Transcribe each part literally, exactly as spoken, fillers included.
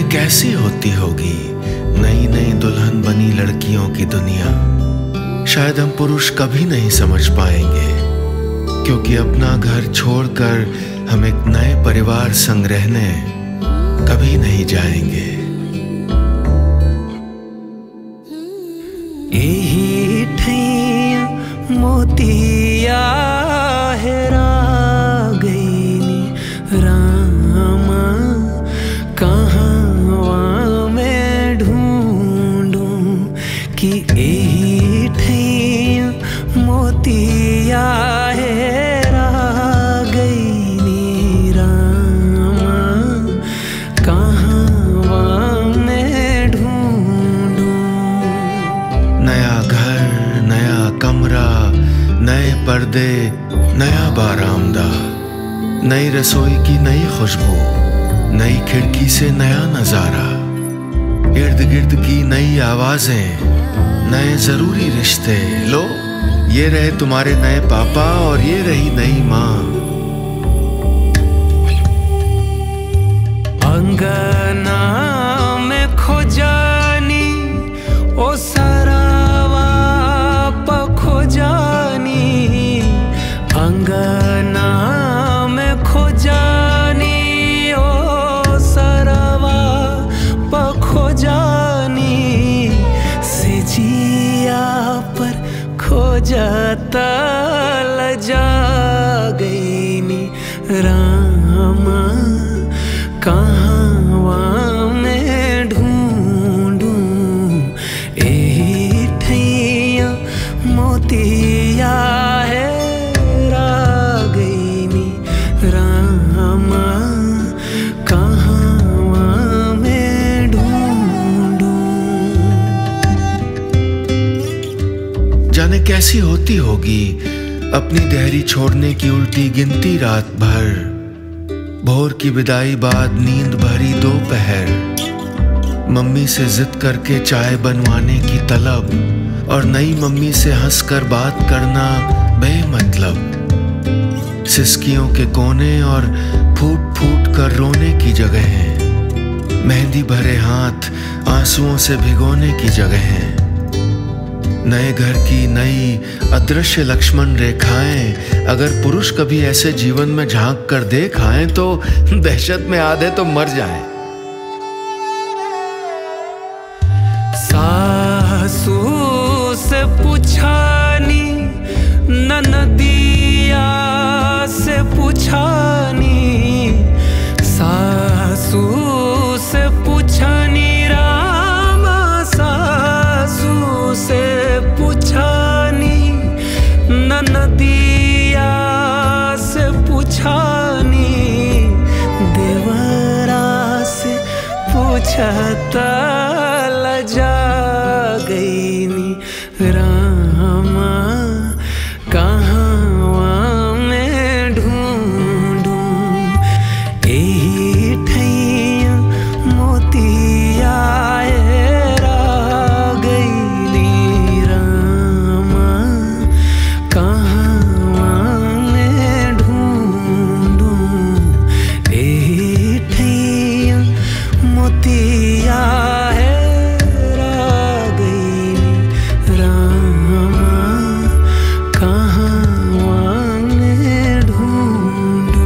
कैसी होती होगी नई नई दुल्हन बनी लड़कियों की दुनिया। शायद हम पुरुष कभी नहीं समझ पाएंगे, क्योंकि अपना घर छोड़कर हम एक नए परिवार संग रहने कभी नहीं जाएंगे। यही ठैया मोतिया हेरा गईनी रामा, कहाँ मैं ढूंढूं कि यही ठैया मोतिया हेरा गईनी रामा, कहाँ मैं ढूंढूं। नया घर, नया कमरा, नए पर्दे, नया बारामदा, नई रसोई की नई खुशबू, नई खिड़की से नया नजारा, इर्द गिर्द की नई आवाजें, नए जरूरी रिश्ते। लो, ये रहे तुम्हारे नए पापा और ये रही नई माँ। अंगना में खोजानी ओ सरावा पखोजानी, अंगना में खोजानी ओ सरावा पखोजानी, सिजिया पर खोजता लजा गईनी रामा, कहाँ मैं ढूंढूं यही ठैया मोतिया हेरा गईनी रामा, कहाँ मैं ढूंढूं। जाने कैसी होती होगी अपनी देहरी छोड़ने की उल्टी गिनती रात भर, भोर की विदाई बाद नींद भरी दोपहर, मम्मी से जिद करके चाय बनवाने की तलब, और नई मम्मी से हंसकर बात करना बेमतलब, सिसकियों के कोने और फूट फूट कर रोने की जगह है, मेहंदी भरे हाथ आंसुओं से भिगोने की जगह है, नए घर की नई अदृश्य लक्ष्मण रेखाएं। अगर पुरुष कभी ऐसे जीवन में झांक कर देख आए तो दहशत में आधे तो मर जाएं। सासू से पूछानी, ननदिया से पूछानी, सासू से पूछानी रामा, सासू से पूछानी, ननदिया से पूछानी, देवरा से पूछता लजा गईनी रामा, कहाँ मैं ढूंढूं यही ठैया मोतिया हेरा गईनी रामा, कहाँ मैं ढूंढूं यही ठैया मोतिया हेरा गईनी रामा, कहाँ मैं ढूंढूं।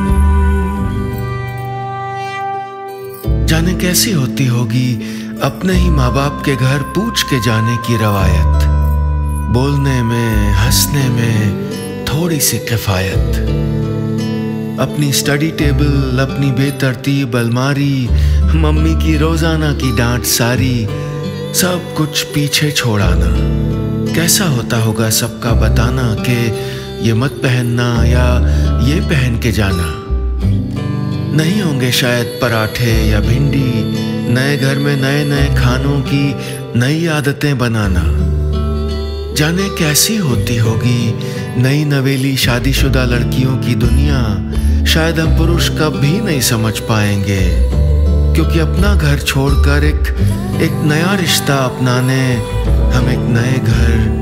जाने कैसी होती होगी अपने ही माँ बाप के घर पूछ के जाने की रवायत, बोलने में हंसने में थोड़ी सी किफायत, अपनी स्टडी टेबल, अपनी बेतरतीब अलमारी, मम्मी की रोजाना की डांट सारी, सब कुछ पीछे छोड़ाना। कैसा होता होगा सबका बताना कि ये मत पहनना या ये पहन के जाना। नहीं होंगे शायद पराठे या भिंडी, नए घर में नए नए खानों की नई आदतें बनाना। जाने कैसी होती होगी नई नवेली शादीशुदा लड़कियों की दुनिया। शायद हम पुरुष कभी नहीं समझ पाएंगे, क्योंकि अपना घर छोड़कर एक एक नया रिश्ता अपनाने हम एक नए घर